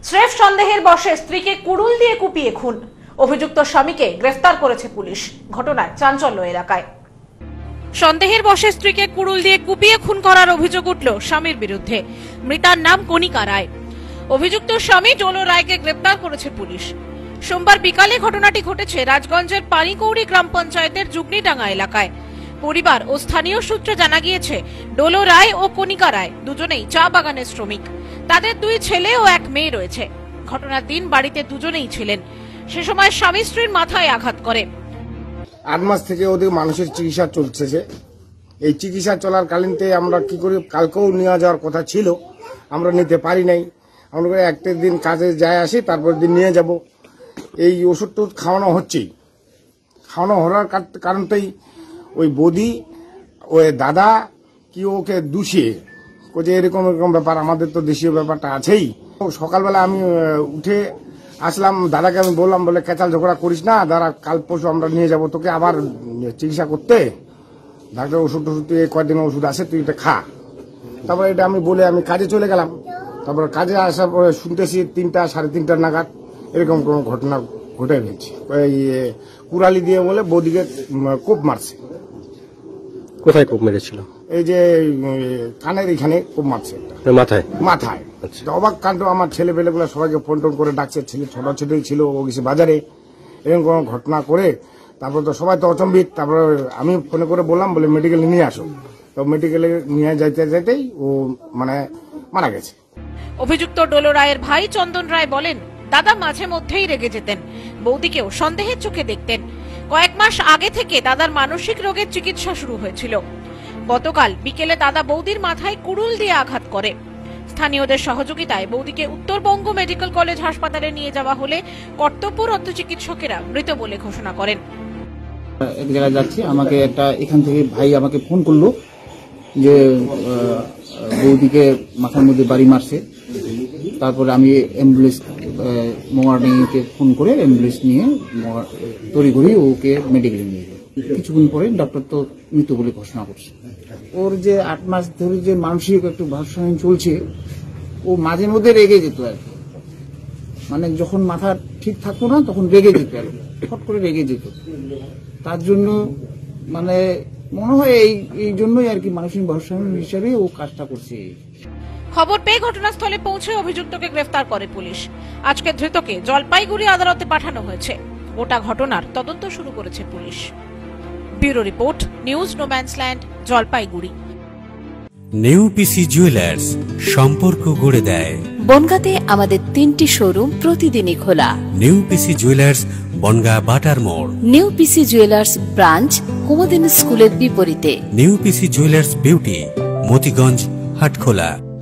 স্রেফ সন্দেহের বশে স্ত্রীকে কুড়ুল দিয়ে কুপিয়ে খুন, অভিযুক্ত স্বামীকে গ্রেফতার করেছে পুলিশ। ঘটনায় চাঞ্চল্য এলাকায়। সন্দেহের বশে স্ত্রীকে কুড়ুল দিয়ে কুপিয়ে খুন করার অভিযোগ উঠল স্বামীর বিরুদ্ধে। মৃতার নাম কণিকা রায়। অভিযুক্ত স্বামী ডোলো রায়কে গ্রেফতার করেছে পুলিশ। সোমবার বিকালে ঘটনাটি ঘটেছে রাজগঞ্জের পানিকৌড়ি গ্রাম পঞ্চায়েতের যুগনিডাঙ্গা এলাকায়। পরিবার ও স্থানীয় সূত্রে জানা গিয়েছে, ডোলো রায় ও কণিকা রায় দুজনেই চা বাগানের শ্রমিক। তাদের 2 ছেলে ও 1 মেয়ে রয়েছে। ঘটনার দিন বাড়িতে দুজনেই ছিলেন। সে সময় স্বামী স্ত্রীর মাথায় আঘাত করে। 8 মাস থেকে ওদের মানসিক চিকিৎসা চলছে। এই চিকিৎসা চলার কালীনতে আমরা কি করি, কালকেও নিয়ে যাওয়ার কথা ছিল, আমরা নিতে পারি নাই। আমরা একটা দিন কাজে যায় আসি, তারপর দিন নিয়ে যাব। এই ওষুধ টুধ খাওয়ানো হচ্ছেই। খাওয়ানো হওয়ার কারণতেই ওই বৌদি ওই দাদা কি ওকে দুষিয়ে যে এরকম এরকম ব্যাপার, আমাদের তো দেশীয় ব্যাপারটা আছেই। সকালবেলা আমি উঠে আসলাম, দাদাকে আমি বললাম, বলে কেচাল ঝগড়া করিস না দাদা, কাল পরশু আমরা নিয়ে যাব তোকে আবার চিকিৎসা করতে। ডাক্তার ওষুধ টষুধ কয়েকদিন ওষুধ আছে, তুই এটা খা। তারপরে এটা আমি বলে আমি কাজে চলে গেলাম। তারপরে কাজে আসার পরে শুনতেছি 3টা সাড়ে 3টা নাগাদ এরকম কোন ঘটনা ঘটে গেছে। এই কুড়ালি দিয়ে বলে বৌদিকে কোপ মারছে। কোথায় কোপ মেরেছিল? এই যে কানের এখানে কোপ মারছে, মাথায় মাথায়। অবাক কাণ্ড, আমার ছেলে পেলেগুলো সবাইকে ফোন টোন করে ডাকছে। ছেলে ছোট ছেলেই ছিল, ও গেছে বাজারে। এরকম কোন ঘটনা করে তারপর তো সবাই তো অচম্বিত। তারপরে আমি ফোনে করে বললাম, বলে মেডিকেলে নিয়ে আসো। তো মেডিকেলে নিয়ে যাইতে যাইতেই ও মানে মারা গেছে। অভিযুক্ত ডোলো রায়ের ভাই চন্দন রায় বলেন, দাদা মাঝে মধ্যেই রেগে যেতেন, বৌদিকেও সন্দেহের চোখে দেখতেন। কয়েক মাস আগে থেকে দাদার মানসিক রোগের চিকিৎসা শুরু হয়েছিল। গতকাল বিকেলে দাদা বৌদির মাথায় কুড়ুল দিয়ে আঘাত করে। স্থানীয়দের সহযোগিতায় বৌদিকে উত্তরবঙ্গ মেডিকেল কলেজ হাসপাতালে নিয়ে যাওয়া হলে কর্তব্যরত চিকিৎসকেরা মৃত বলে ঘোষণা করেন। এক জায়গায় যাচ্ছি, আমাকে একটা এখান থেকে ভাই আমাকে ফোন করলো যে বৌদিকে মাথার মধ্যে বাড়ি মারছে। তারপরে আমি অ্যাম্বুলেন্স মর্নিংকে ফোন করে অ্যাম্বুলেন্স নিয়ে তড়িঘড়ি ওকে মেডিকেলে নিয়ে যাই। কিছুক্ষণ পরে ডক্টর তো মৃত বলে ঘোষণা করছে। ওর যে 8 মাস ধরে যে মানসিক একটু ভারসাম্য চলছে, ও মাঝে মধ্যে রেগে যেত আর কি। মানে যখন মাথা ঠিক থাকতো না তখন রেগে যেত, আর ফট করে রেগে যেত। তার জন্য মানে মনে হয় এই জন্যই আর কি মানসিক ভারসাম্য হিসাবে ও কাজটা করছে। খবর পেয়ে ঘটনাস্থলে পৌঁছে অভিযুক্তকে গ্রেফতার করে পুলিশ। আজকে ধৃতকে জলপাইগুড়ি আদালতে পাঠানো হয়েছে। গোটা ঘটনার তদন্ত শুরু করেছে police. Bureau report, news no man's land, Jalpaiguri. New PC jewellers, সম্পর্ক গড়ে দেয়। বনগাঁতে আমাদের 3টি শোরুম প্রতিদিনই খোলা। নিউ পিসি জুয়েলার্স, বনগাঁ বাটার মোড়। New PC jewellers branch, Kumudini স্কুলের বিপরীতে। New PC jewellers beauty, Motiganj, Hatkhola.